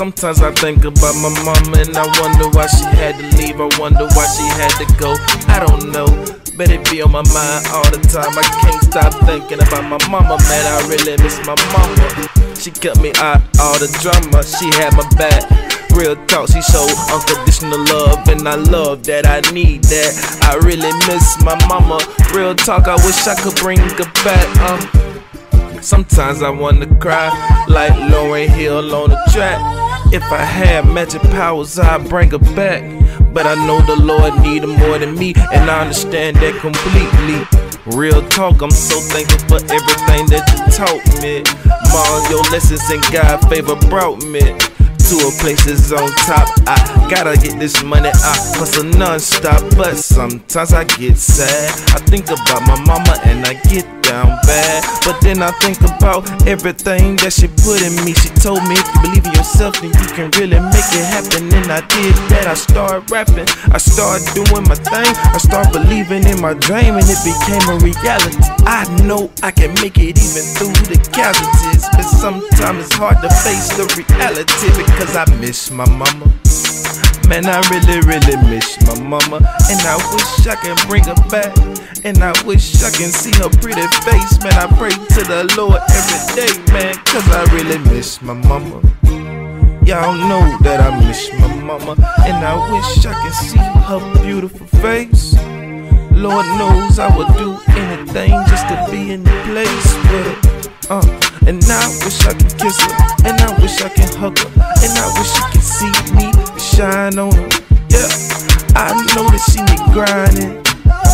Sometimes I think about my mama and I wonder why she had to leave. I wonder why she had to go. I don't know, but it be on my mind all the time. I can't stop thinking about my mama, man. I really miss my mama. She cut me out all the drama. She had my back. Real talk, she showed unconditional love, and I love that, I need that. I really miss my mama. Real talk, I wish I could bring her back. Sometimes I wanna cry, like Lauryn Hill on the track. If I had magic powers, I'd bring her back. But I know the Lord need her more than me, and I understand that completely. Real talk, I'm so thankful for everything that you taught me. Mom, your lessons and God favor brought me to a place that's on top. I gotta get this money, I hustle non-stop. But sometimes I get sad. I think about my mama and I get down bad. But then I think about everything that she put in me. She told me if you believe in yourself, then you can really make it happen. And I did that. I started rapping, I started doing my thing, I started believing in my dream, and it became a reality. I know I can make it even through the casualties, but sometimes it's hard to face the reality because I miss my mama. Man, I really, really miss my mama, and I wish I can bring her back, and I wish I can see her pretty face. Man, I pray to the Lord every day, man, cause I really miss my mama. Y'all know that I miss my mama, and I wish I can see her beautiful face. Lord knows I would do anything just to be in the place with her. And I wish I could kiss her, and I wish I can hug her, and I wish she could see me shine on her. Yeah, I know that she me grinding,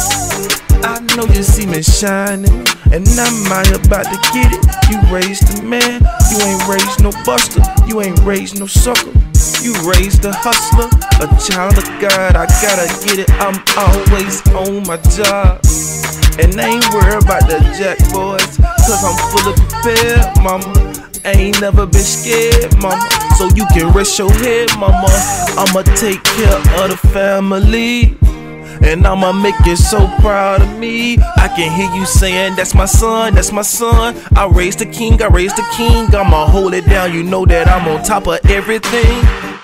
I know you see me shining, and I'm out here about to get it. You raised a man, you ain't raised no buster, you ain't raised no sucker. You raised a hustler, a child of God. I gotta get it, I'm always on my job, and I ain't worried about the jack boys, cause I'm fully prepared, mama. I ain't never been scared, mama, so you can rest your head, mama. I'ma take care of the family, and I'ma make you so proud of me. I can hear you saying, that's my son, that's my son. I raised the king, I raised the king. I'ma hold it down, you know that I'm on top of everything.